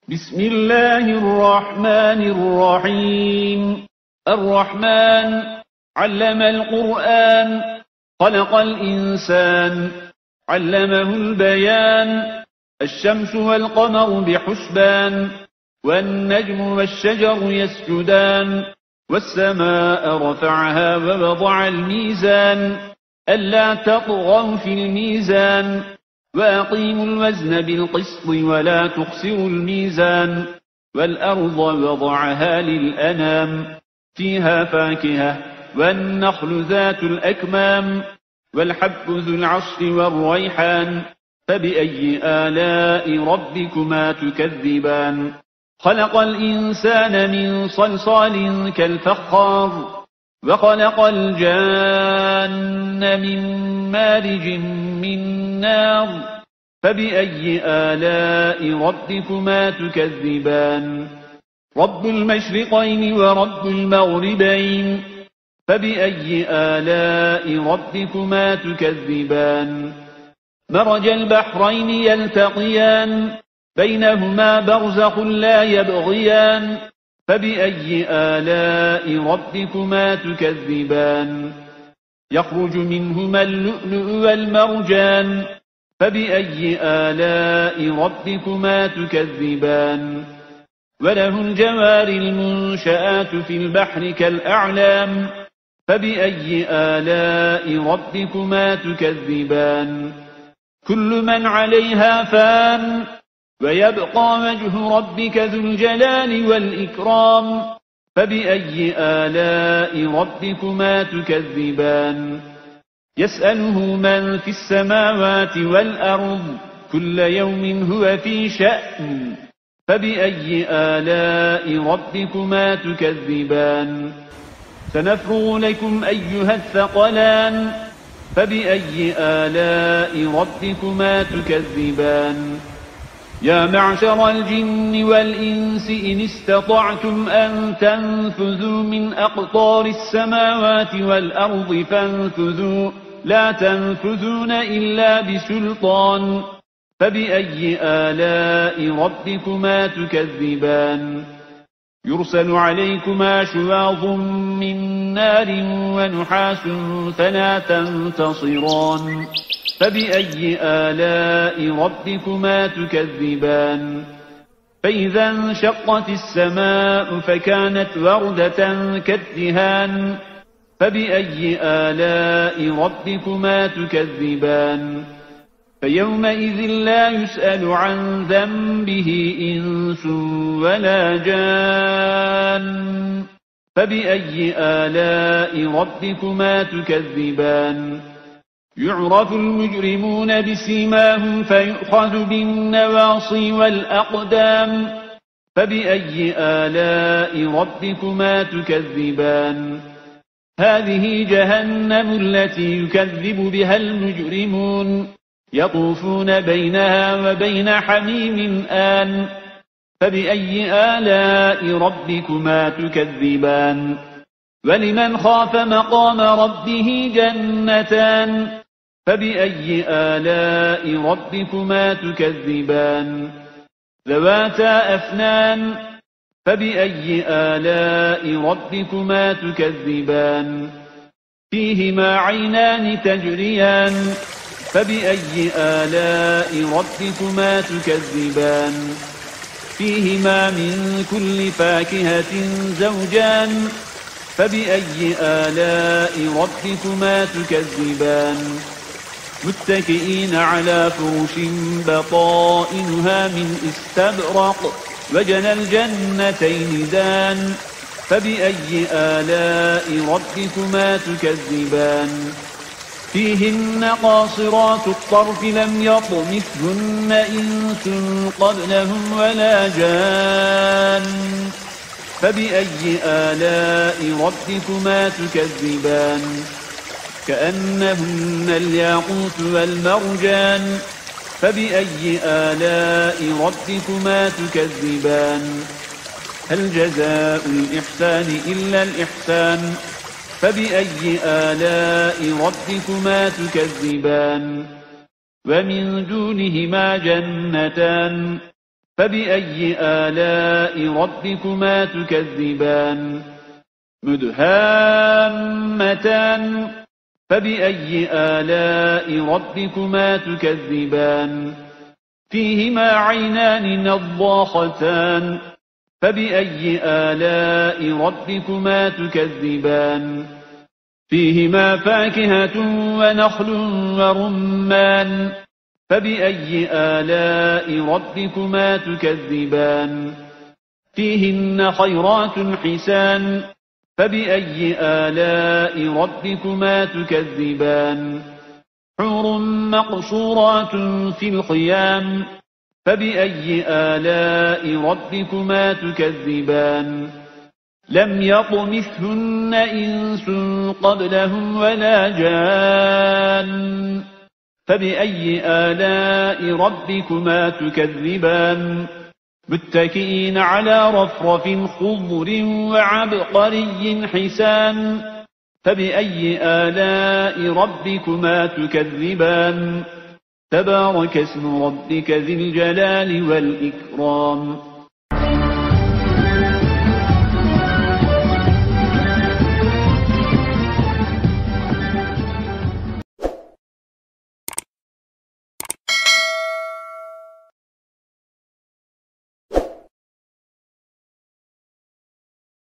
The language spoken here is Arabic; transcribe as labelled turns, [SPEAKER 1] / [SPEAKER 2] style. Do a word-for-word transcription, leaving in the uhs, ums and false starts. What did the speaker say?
[SPEAKER 1] بسم الله الرحمن الرحيم. الرحمن علم القرآن، خلق الإنسان، علمه البيان. الشمس والقمر بحسبان، والنجم والشجر يسجدان. والسماء رفعها ووضع الميزان، ألا تطغوا في الميزان، وأقيموا الوزن بالقسط ولا تخسروا الميزان. والأرض وضعها للأنام، فيها فاكهة والنخل ذات الأكمام، والحب ذو العصف والريحان. فبأي آلاء ربكما تكذبان؟ خلق الإنسان من صلصال كالفخار، وخلق الجان من مارج من نار. فبأي آلاء ربكما تكذبان؟ رب المشرقين ورب المغربين، فبأي آلاء ربكما تكذبان؟ مرج البحرين يلتقيان، بينهما برزخ لا يبغيان. فبأي آلاء ربكما تكذبان؟ يخرج منهما اللؤلؤ والمرجان، فبأي آلاء ربكما تكذبان؟ وله الجوار المنشآت في البحر كالأعلام، فبأي آلاء ربكما تكذبان؟ كل من عليها فان، ويبقى وجه ربك ذو الجلال والإكرام. فبأي آلاء ربكما تكذبان؟ يسأله من في السماوات والأرض، كل يوم هو في شأن. فبأي آلاء ربكما تكذبان؟ سنفرغ لكم أيها الثقلان، فبأي آلاء ربكما تكذبان؟ يا معشر الجن والإنس إن استطعتم أن تنفذوا من أقطار السماوات والأرض فانفذوا، لا تنفذون إلا بسلطان. فبأي آلاء ربكما تكذبان؟ يرسل عليكما شواظ من نار ونحاس فلا تنتصران. فبأي آلاء ربكما تكذبان؟ فإذا انشقت السماء فكانت وردة كالدهان. فبأي آلاء ربكما تكذبان؟ فيومئذ لا يسأل عن ذنبه إنس ولا جان. فبأي آلاء ربكما تكذبان؟ يعرف المجرمون بسيماهم فيؤخذ بالنواصي والأقدام. فبأي آلاء ربكما تكذبان؟ هذه جهنم التي يكذب بها المجرمون، يطوفون بينها وبين حميم آن. فبأي آلاء ربكما تكذبان؟ ولمن خاف مقام ربه جنتان. فبأي آلاء ربكما تكذبان؟ ذواتا أفنان. فبأي آلاء ربكما تكذبان؟ فيهما عينان تجريان. فبأي آلاء ربكما تكذبان؟ فيهما من كل فاكهة زوجان. فبأي آلاء ربكما تكذبان؟ متكئين على فرش بطائنها من استبرق، وجنى الجنتين دان. فبأي آلاء ربكما تكذبان؟ فيهن قاصرات الطرف لم يطمثهن إنس قبلهم ولا جان. فبأي آلاء ربكما تكذبان؟ كأنهن الياقوت والمرجان. فبأي آلاء ربكما تكذبان؟ هل جزاء الإحسان إلا الإحسان؟ فبأي آلاء ربكما تكذبان؟ ومن دونهما جنتان فبأي آلاء ربكما تكذبان مدهامتان فبأي آلاء ربكما تكذبان فيهما عينان نضاختان فبأي آلاء ربكما تكذبان فيهما فاكهة ونخل ورمان فبأي آلاء ربكما تكذبان فيهن خيرات حسان فبأي آلاء ربكما تكذبان حور مقصورات في الخيام فبأي آلاء ربكما تكذبان لم يطمثهن إنس قبلهم ولا جان فبأي آلاء ربكما تكذبان متكئين على رفرف خضر وعبقري حسان فبأي آلاء ربكما تكذبان تبارك اسم ربك ذي الجلال والإكرام